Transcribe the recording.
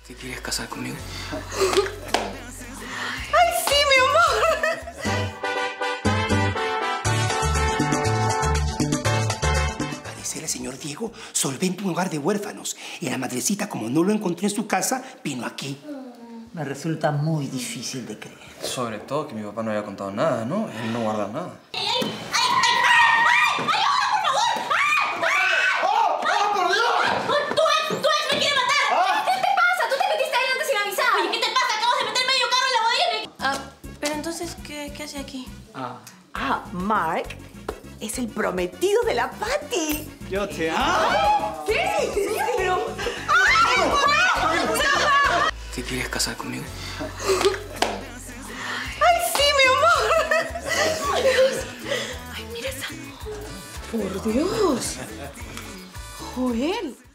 ¿Te quieres casar conmigo? ¡Ay, sí, mi amor! Parecer el señor Diego solvente un hogar de huérfanos. Y la madrecita, como no lo encontré en su casa, vino aquí. Me resulta muy difícil de creer. Sobre todo que mi papá no había contado nada, ¿no? Él no guarda nada. ¿Qué hace aquí? Mark es el prometido de la Patty. ¡Yo te amo! ¿Sí? Pero... ¿Te quieres casar conmigo? ¡Ay, sí, mi amor! ¡Ay, mira esa! ¡Por Dios! ¡Joel!